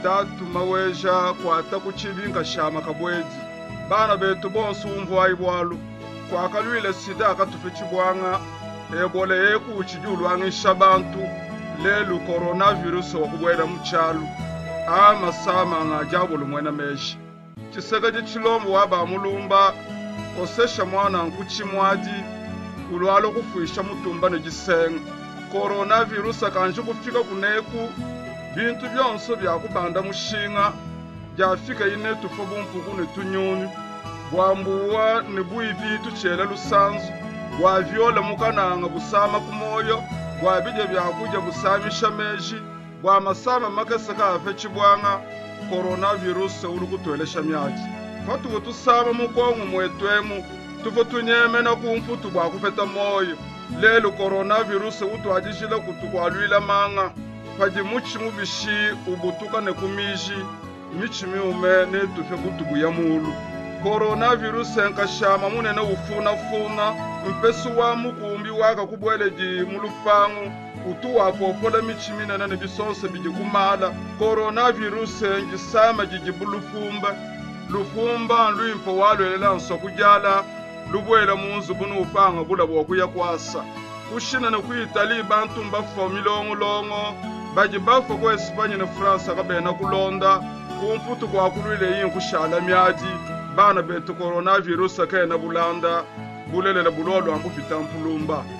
tatu maweja kwata kuchilinga shama kabwezi bana betu bonse umvwa ibwalu kwakalwile sida akatufe chibwanga ebole yeku uchijulwangisha bantu lelu coronavirus wakubwela muchalu amasama ngajabulu mwena meshi chisega chilombo waba mulumba osesha mwana nkuchimwadi ulwalo kufuisha mutumba nejisenga coronavirus akanje kufika kuneku bintu byonso byakubanda mushinga byafika ine tufo bumpuku netunyuni bwambuwa nebuivi tuchele lusanzu bwavyola mukananga busama kumoyo bwabije byakuja busamisha meji bwamasama makasaka afe chibwanga coronavirus uli kutwelesha myaki fatuwe tusama mukongo mwetwemu tuvo tunyeme na kumfutu bwakufeta moyo lelo coronavirus utwajishile kutukwalwila manga paji muchi mubishi ubutuka nekumiji michi miume netufe kutubu ya mulu coronavirus enkashama munene ufuna mpesu wa mukumbi waka kubweleji mulupangu utu wapopola michi minene nebisonse bijikumala coronavirus enjisama lufumba nluimpo walwelela nsokujala lubwela munzu bunu upanga bula bwokuya kwasa kushina nekwitali bantu mbafo milongolongo baji bafo kwa Espanya na Fransa kabena kulonda kumputu kwa kulwile yin kushala myaji bana betu coronavirus kena bulanda bulelela bulolo ambufita mpulumba